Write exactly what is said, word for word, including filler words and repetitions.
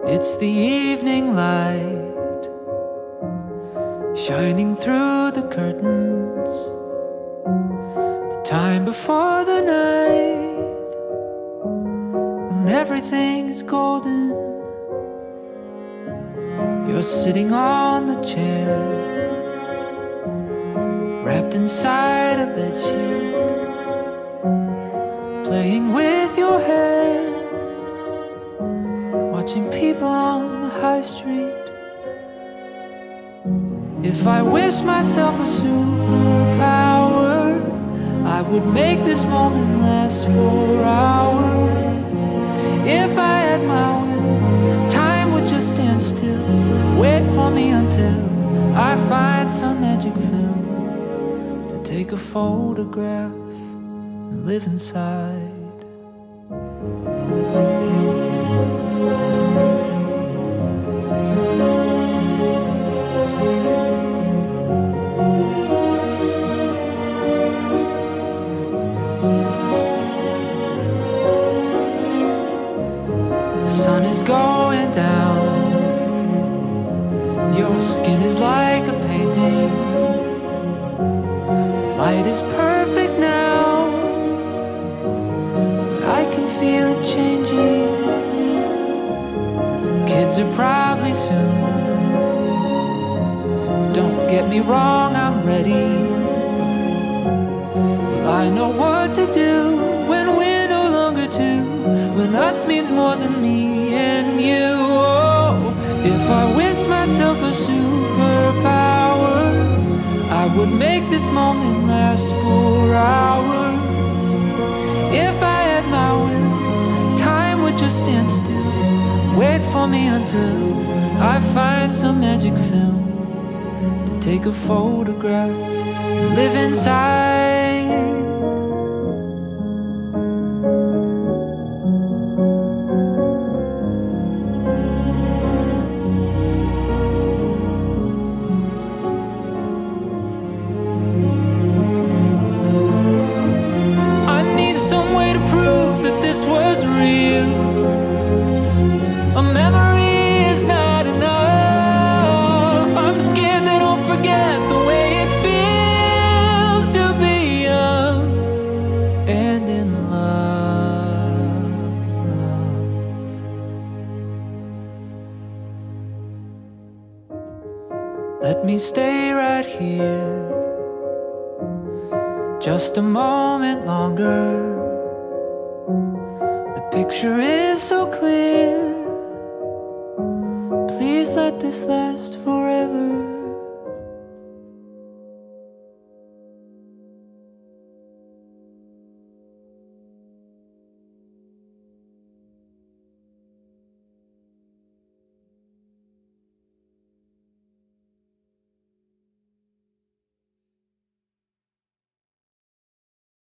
It's the evening light shining through the curtains, the time before the night when everything is golden. You're sitting on the chair, wrapped inside a bedsheet, playing with your hair, watching people on the high street. If I wished myself a superpower, I would make this moment last for hours. If I had my will, time would just stand still, wait for me until I find some magic film to take a photograph and live inside. The sun is going down, your skin is like a painting, the light is perfect now, but I can feel it changing. Kids are probably soon, don't get me wrong, I'm ready. Well, I know what to do when we're no longer two, when us means more than me and you. Oh, if I wished myself a superpower, I would make this moment last for hours. If I had my will, time would just stand still, wait for me until I find some magic film to take a photograph and live inside. A memory is not enough. I'm scared that I'll forget the way it feels to be young and in love. Let me stay right here just a moment longer. The picture is so clear, please let this last forever.